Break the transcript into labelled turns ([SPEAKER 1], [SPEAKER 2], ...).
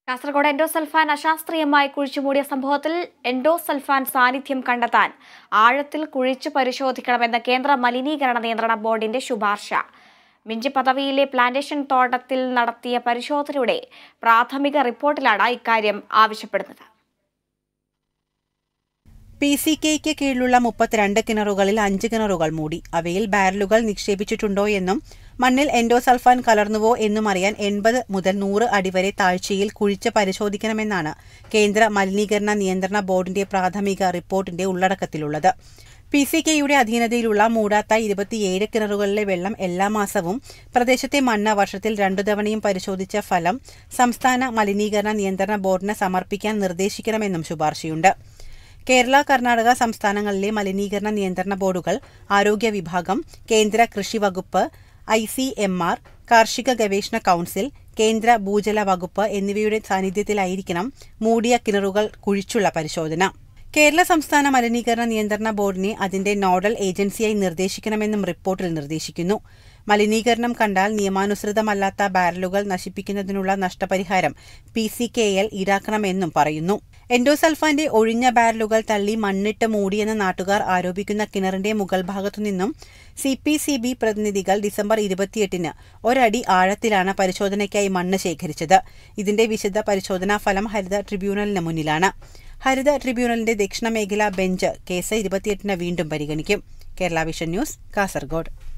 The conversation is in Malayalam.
[SPEAKER 1] കാസർഗോഡ് എൻഡോസൾഫാൻ അശാസ്ത്രീയമായി കുഴിച്ചുമൂടിയ സംഭവത്തിൽ എൻഡോസൾഫാൻ സാന്നിധ്യം കണ്ടെത്താൻ ആഴത്തിൽ കുഴിച്ചു പരിശോധിക്കണമെന്ന കേന്ദ്ര മലിനീകരണ നിയന്ത്രണ ബോർഡിന്റെ ശുപാർശ. മിഞ്ചി പദവിയിലെ പ്ലാന്റേഷൻ തോട്ടത്തിൽ നടത്തിയ പരിശോധനയുടെ പ്രാഥമിക റിപ്പോർട്ടിലാണ് ഇക്കാര്യം ആവശ്യപ്പെടുന്നത്.
[SPEAKER 2] PCKയ്ക്ക് കീഴിലുള്ള 32 കിണറുകളിൽ 5 കിണറുകൾ മൂടി. അവയിൽ ബാരലുകൾ നിക്ഷേപിച്ചിട്ടുണ്ടോ എന്നും മണ്ണിൽ എൻഡോസൾഫാൻ കലർന്നുവോ എന്നും അറിയാൻ 80 മുതൽ 100 അടി വരെ താഴ്ചയിൽ കുഴിച്ച് പരിശോധിക്കണമെന്നാണ് കേന്ദ്ര മലിനീകരണ നിയന്ത്രണ ബോർഡിന്റെ പ്രാഥമിക റിപ്പോർട്ടിന്റെ ഉള്ളടക്കത്തിലുള്ളത്. PCKയുടെ അധീനതയിലുള്ള മൂടാത്ത 27 കിണറുകളിലെ വെള്ളം എല്ലാ മാസവും പ്രദേശത്തെ മണ്ണ് വർഷത്തിൽ 2 തവണയും പരിശോധിച്ച ഫലം സംസ്ഥാന മലിനീകരണ നിയന്ത്രണ ബോർഡിന് സമർപ്പിക്കാൻ നിർദ്ദേശിക്കണമെന്നും ശുപാർശയുണ്ട്. കേരള, കർണാടക സംസ്ഥാനങ്ങളിലെ മലിനീകരണ നിയന്ത്രണ ബോർഡുകൾ, ആരോഗ്യ വിഭാഗം, കേന്ദ്ര കൃഷി വകുപ്പ്, ICMR, കാർഷിക ഗവേഷണ കൌൺസിൽ, കേന്ദ്ര ഭൂജല വകുപ്പ് എന്നിവയുടെ സാന്നിധ്യത്തിലായിരിക്കണം മൂടിയ കിണറുകൾ കുഴിച്ചുള്ള പരിശോധന. കേരള സംസ്ഥാന മലിനീകരണ നിയന്ത്രണ ബോർഡിനെ അതിന്റെ നോഡൽ ഏജൻസിയായി നിർദ്ദേശിക്കണമെന്നും റിപ്പോർട്ടിൽ നിർദ്ദേശിക്കുന്നു. മലിനീകരണം കണ്ടാൽ നിയമാനുസൃതമല്ലാത്ത ബാരലുകൾ നശിപ്പിക്കുന്നതിനുള്ള നഷ്ടപരിഹാരം PCKL ഈടാക്കണമെന്നും പറയുന്നു. എൻഡോസൾഫാന്റെ ഒഴിഞ്ഞ ബാരലുകൾ തള്ളി മണ്ണിട്ട് മൂടിയെന്ന് നാട്ടുകാർ ആരോപിക്കുന്ന കിണറിന്റെ മുകൾ ഭാഗത്തുനിന്നും CPCB പ്രതിനിധികൾ ഡിസംബർ 28-ന് ഒരടി ആഴത്തിലാണ് പരിശോധനയ്ക്കായി മണ്ണ് ശേഖരിച്ചത്. ഇതിന്റെ വിശദ പരിശോധനാ ഫലം ഹരിത ട്രിബ്യൂണലിന് മുന്നിലാണ്. ഹരിത ട്രിബ്യൂണലിന്റെ ദക്ഷിണ മേഖലാ ബെഞ്ച് കേസ് 28-ന് വീണ്ടും പരിഗണിക്കും. Kerala vision news, Kasaragod.